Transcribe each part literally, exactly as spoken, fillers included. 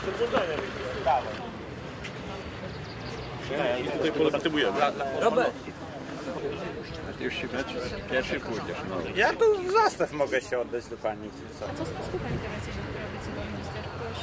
I tutaj polegitymujemy. Robert! Już się pierwszy pójdziesz. Ja tu zastaw mogę się oddać do pani. A co z tą skupem interwencyjną, która obiecywała minister?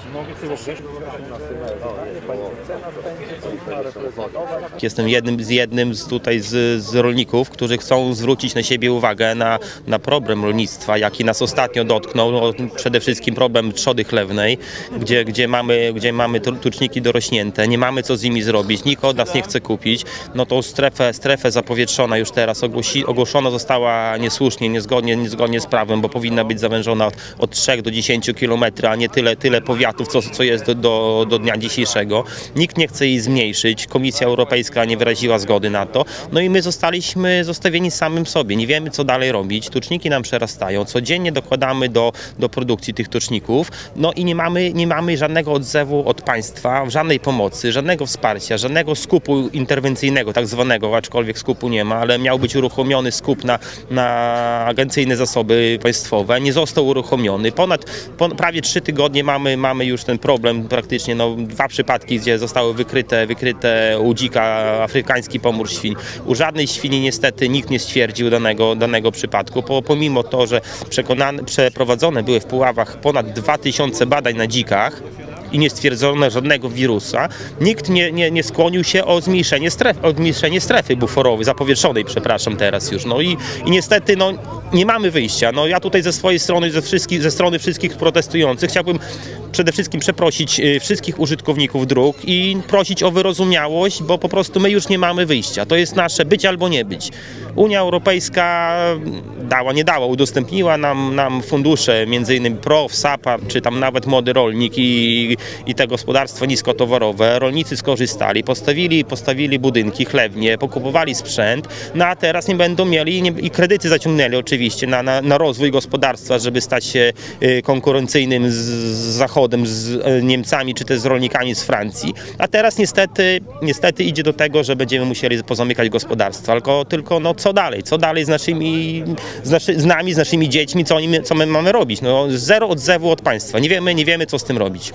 Jestem jednym z jednym z tutaj z, z rolników, którzy chcą zwrócić na siebie uwagę na, na problem rolnictwa, jaki nas ostatnio dotknął. No, przede wszystkim problem trzody chlewnej, gdzie, gdzie mamy, gdzie mamy tuczniki dorośnięte, nie mamy co z nimi zrobić, nikt od nas nie chce kupić. No tą strefę, strefę zapowietrzona już teraz ogłosi, ogłoszona została niesłusznie, niezgodnie, niezgodnie z prawem, bo powinna być zawężona od, od trzech do dziesięciu kilometrów, a nie tyle, tyle powiatów, co, co jest do, do, do dnia dzisiejszego. Nikt nie chce jej zmniejszyć, Komisja Europejska nie wyraziła zgody na to, no i my zostaliśmy zostawieni samym sobie, nie wiemy co dalej robić, tuczniki nam przerastają, codziennie dokładamy do, do produkcji tych tuczników, no i nie mamy, nie mamy żadnego odzewu od państwa, żadnej pomocy, żadnego wsparcia, żadnego skupu interwencyjnego tak zwanego, aczkolwiek skupu nie ma, ale miał być uruchomiony skup na, na agencyjne zasoby państwowe, nie został uruchomiony, ponad, ponad prawie trzy tygodnie mamy, mamy już ten problem, praktycznie no, dwa przypadki, gdzie zostały wykryte, wykryte u dzika afrykański pomór świń. U żadnej świni niestety nikt nie stwierdził danego, danego przypadku, po, pomimo to, że przekonane, przeprowadzone były w Puławach ponad dwa tysiące badań na dzikach i nie stwierdzono żadnego wirusa, nikt nie, nie, nie skłonił się o zmniejszenie strefy, o zmniejszenie strefy buforowej, zapowietrzonej, przepraszam teraz już. No i, i niestety no, nie mamy wyjścia. No, ja tutaj ze swojej strony, ze, wszystkich, ze strony wszystkich protestujących chciałbym przede wszystkim przeprosić wszystkich użytkowników dróg i prosić o wyrozumiałość, bo po prostu my już nie mamy wyjścia. To jest nasze być albo nie być. Unia Europejska dała, nie dała, udostępniła nam, nam fundusze, między innymi P R O W, SAPAR, czy tam nawet Młody Rolnik i, i te gospodarstwa niskotowarowe. Rolnicy skorzystali, postawili, postawili budynki, chlewnie, pokupowali sprzęt, no a teraz nie będą mieli nie, i kredyty zaciągnęli oczywiście na, na, na rozwój gospodarstwa, żeby stać się y, konkurencyjnym z, z Zachodem, z Niemcami, czy też z rolnikami z Francji. A teraz niestety, niestety idzie do tego, że będziemy musieli pozamykać gospodarstwa. Tylko, tylko no co dalej? Co dalej z naszymi, z, naszy, z nami, z naszymi dziećmi, co, oni, co my mamy robić? No, zero odzewu od państwa. Nie wiemy, nie wiemy, co z tym robić.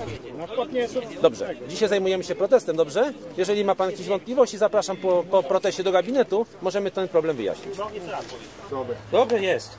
Dobrze, dzisiaj zajmujemy się protestem, dobrze? Jeżeli ma pan jakieś wątpliwości, zapraszam po, po proteście do gabinetu, możemy ten problem wyjaśnić. Dobrze jest.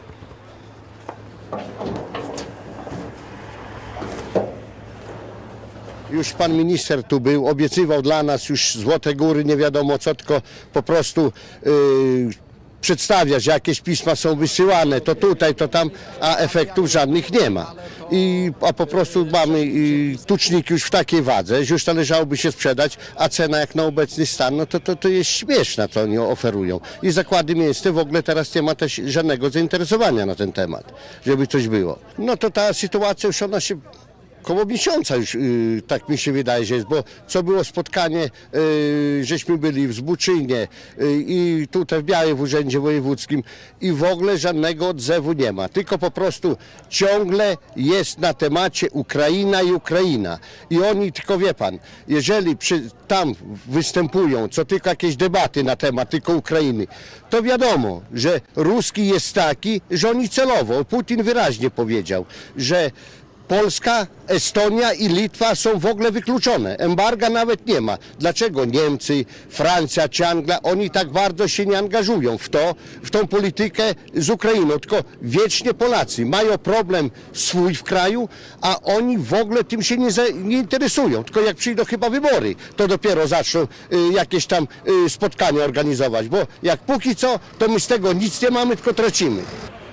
Już pan minister tu był, obiecywał dla nas już złote góry, nie wiadomo co, tylko po prostu yy, przedstawiać, jakieś pisma są wysyłane, to tutaj, to tam, a efektów żadnych nie ma. I, a po prostu mamy y, tuczniki już w takiej wadze, że już należałoby się sprzedać, a cena jak na obecny stan, no to, to, to jest śmieszna, co oni oferują. I zakłady mięsne w ogóle teraz nie ma też żadnego zainteresowania na ten temat, żeby coś było. No to ta sytuacja już ona się koło miesiąca już, yy, tak mi się wydaje, że jest, bo co było spotkanie, yy, żeśmy byli w Zbuczynie yy, i tutaj w Białej w Urzędzie Wojewódzkim i w ogóle żadnego odzewu nie ma, tylko po prostu ciągle jest na temacie Ukraina i Ukraina i oni, tylko wie pan, jeżeli przy, tam występują, co tylko jakieś debaty na temat tylko Ukrainy, to wiadomo, że ruski jest taki, że oni celowo, Putin wyraźnie powiedział, że Polska, Estonia i Litwa są w ogóle wykluczone. Embarga nawet nie ma. Dlaczego Niemcy, Francja czy Anglia, oni tak bardzo się nie angażują w to, w tą politykę z Ukrainą, tylko wiecznie Polacy mają problem swój w kraju, a oni w ogóle tym się nie, za, nie interesują. Tylko jak przyjdą chyba wybory, to dopiero zaczną y, jakieś tam y, spotkania organizować, bo jak póki co, to my z tego nic nie mamy, tylko tracimy.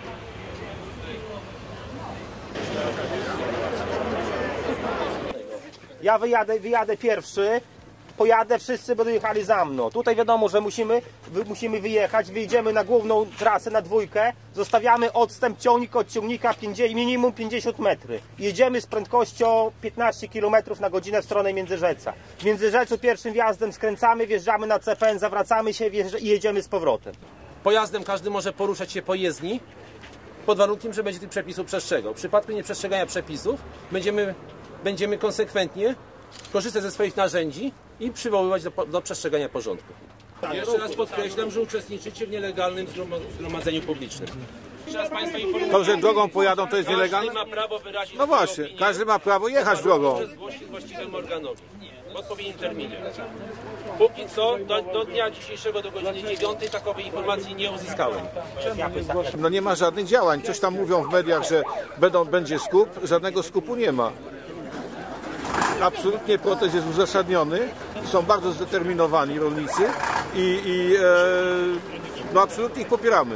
Ja wyjadę, wyjadę pierwszy, pojadę, wszyscy będą jechali za mną. Tutaj wiadomo, że musimy, wy, musimy wyjechać, wyjdziemy na główną trasę, na dwójkę, zostawiamy odstęp ciągnik od ciągnika minimum pięćdziesiąt metrów. Jedziemy z prędkością piętnaście kilometrów na godzinę w stronę Międzyrzeca. W Międzyrzecu pierwszym wjazdem skręcamy, wjeżdżamy na C P N, zawracamy się i jedziemy z powrotem. Pojazdem każdy może poruszać się po jezdni, pod warunkiem, że będzie tych przepisów przestrzegał. W przypadku nieprzestrzegania przepisów będziemy Będziemy konsekwentnie korzystać ze swoich narzędzi i przywoływać do, do przestrzegania porządku. Jeszcze raz podkreślam, że uczestniczycie w nielegalnym zgromadzeniu publicznym. Teraz Państwa informuję. To, że drogą pojadą, to jest nielegalne? Każdy ma prawo wyrazić No swoją właśnie, opinię. każdy ma prawo jechać drogą. Może zgłosić właściwemu organowi w odpowiednim terminie. Póki co, do, do dnia dzisiejszego, do godziny dziewiątej takowej informacji nie uzyskałem. No nie ma żadnych działań. Coś tam mówią w mediach, że będą, będzie skup. Żadnego skupu nie ma. Absolutnie protest jest uzasadniony. Są bardzo zdeterminowani rolnicy i, i e, no absolutnie ich popieramy.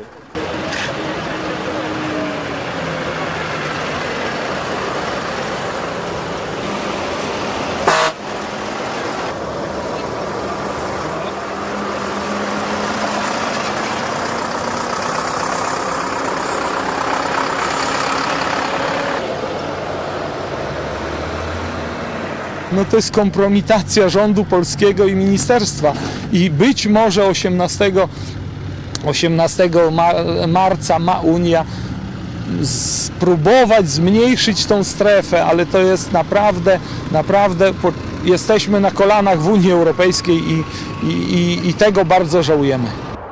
No to jest kompromitacja rządu polskiego i ministerstwa i być może osiemnastego marca ma Unia spróbować zmniejszyć tą strefę, ale to jest naprawdę, naprawdę jesteśmy na kolanach w Unii Europejskiej i, i, i tego bardzo żałujemy.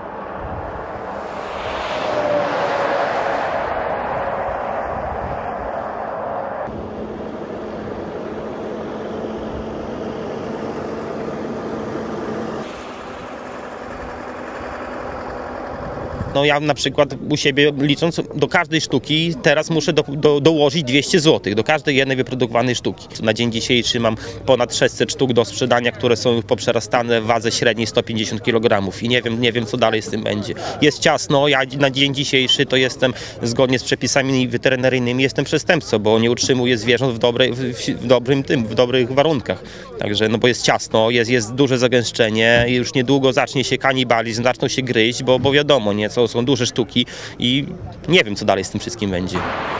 No ja na przykład u siebie licząc do każdej sztuki teraz muszę do, do, dołożyć dwieście złotych, do każdej jednej wyprodukowanej sztuki. Na dzień dzisiejszy mam ponad sześćset sztuk do sprzedania, które są już poprzerastane w wadze średniej sto pięćdziesiąt kilogramów i nie wiem, nie wiem co dalej z tym będzie. Jest ciasno, ja na dzień dzisiejszy to jestem zgodnie z przepisami weterynaryjnymi jestem przestępcą, bo nie utrzymuję zwierząt w, dobrej, w, w, dobrym tym, w dobrych warunkach. Także no bo jest ciasno, jest, jest duże zagęszczenie i już niedługo zacznie się kanibalizm, zaczną się gryźć, bo, bo wiadomo, nie, co są duże sztuki i nie wiem co dalej z tym wszystkim będzie.